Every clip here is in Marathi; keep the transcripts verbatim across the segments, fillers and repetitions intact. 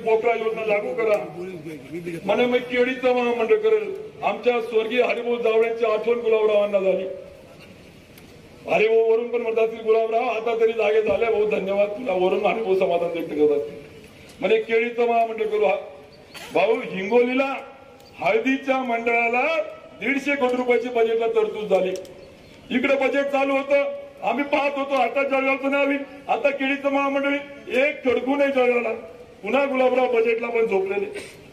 पोखरा योजना लागू करा. म्हणे मग केळीचं महामंडळ करेल. आमच्या स्वर्गीय हरिभाऊ जावळेंची आठवण गुलाबरावांना झाली. हरिभाऊ वरून पण म्हणत असतील गुलाबराव आता तरी जागे झाले भाऊ धन्यवाद तुला. वरून हरिभाऊ समाधान व्यक्त करत असतील. म्हणे केळीचं महामंडळ करू. भाऊ हिंगोलीला हळदीच्या मंडळाला दीडशे कोटी रुपयाची बजेटला तरतूद झाली. इकडे बजेट चालू होतं आम्ही पाहत होतो. आता जळगावचं नाही आता केळीचं महामंडळ एक खडकू नाही जळगावला. पुन्हा गुलाबराव बजेटला पण झोपलेले.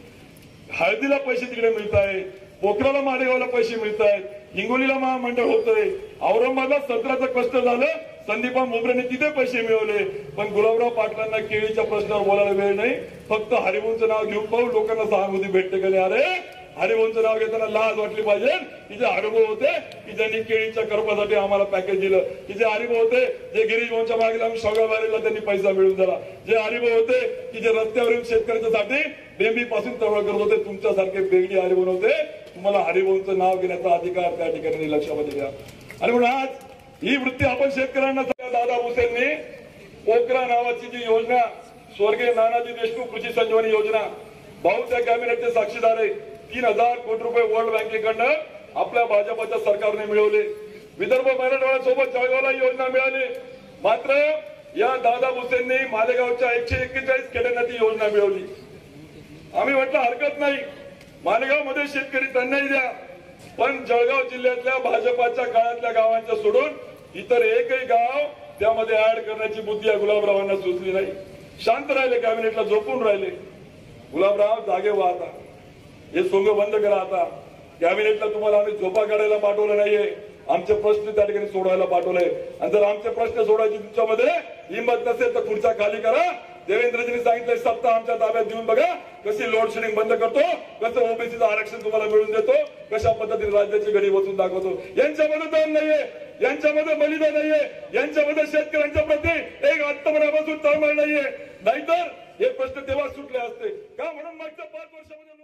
हळदीला पैसे तिकडे मिळत आहेत. पोखराला माडेगावला पैसे मिळत आहेत. हिंगोलीला महामंडळ होतंय. औरंगाबादला सत्राचं कष्ट झालं. संदीपा मोबरेने तिथे पैसे मिळवले. पण गुलाबराव पाटलांना केळीच्या प्रश्नावर बोलायला वेळ नाही. फक्त हरिभाऊंचं नाव घेऊन पाहू लोकांना सहानुभूती भेटते का नाही. अरे हरिभाऊंचं नाव घेताना लाज वाटली पाहिजे की जे हरिभाऊ होते की ज्यांनी केळीच्या कर्मासाठी आम्हाला पॅकेज दिलं. की जे हरिभाऊ होते जे गिरीश भाऊंच्या मागे आम्ही सौगाबारीला त्यांनी पैसा मिळवून दिला. जे हरिभाऊ होते की जे रस्त्यावरील शेतकऱ्यांच्यासाठी बेंबी पासून तळमळ करत होते. तुमच्यासारखे बेगडी हरिभाऊ होते. तुम्हाला हरिभाऊंचं नाव घेण्याचा अधिकार त्या ठिकाणी लक्षामध्ये घ्या. आणि म्हणून आज ही वृत्ती आपण शेतकऱ्यांना दादा भुसेंनी पोखरा नावाची जी योजना स्वर्गीय नानाजी देशमुख कृषी संजीवनी योजना भाऊ त्या कॅबिनेटचे साक्षीदार आहे. तीन हजार कोटी रुपये वर्ल्ड बँकेकडनं आपल्या भाजपच्या सरकारने मिळवले. विदर्भ मराठवाड्यासोबत जळगावला योजना मिळाली. मात्र या दादा भुसेंनी मालेगावच्या एकशे एक्केचाळीस खेड्यांना ती योजना मिळवली. आम्ही म्हटलं हरकत नाही मालेगाव मध्ये शेतकरी त्यांनाही द्या. पण जळगाव जिल्ह्यातल्या भाजपाच्या काळातल्या गावांच्या सोडून इतर एकही गाव त्यामध्ये ऍड करण्याची बुद्धी या गुलाबरावांना सुचली नाही. शांत राहिले. कॅबिनेटला झोपून राहिले. गुलाबराव जागे व्हा आता. हे सोंग बंद करा आता. कॅबिनेटला तुम्हाला आम्ही झोपा काढायला पाठवलं नाहीये. आमचे प्रश्न त्या ठिकाणी सोडवायला पाठवले. आणि जर आमचे प्रश्न सोडायची तुमच्यामध्ये हिंमत नसेल तर खुर्च्या खाली करा. देवेंद्रजींनी सांगितलंय सत्ता आमच्या ताब्यात देऊन बघा कशी लोड शेडिंग बंद करतो. कसं ओबीसीचं आरक्षण तुम्हाला मिळवून देतो. कशा पद्धतीने राज्याची घडी बसून दाखवतो. यांच्यामध्ये दम नाहीये. यांच्यामध्ये बलिदान नाहीये. यांच्यामध्ये शेतकऱ्यांच्या प्रती एक आत्ममनापासून तळमळ नाहीये. नाहीतर हे प्रश्न तेव्हा सुटले असते का. म्हणून मागच्या पाच वर्षामध्ये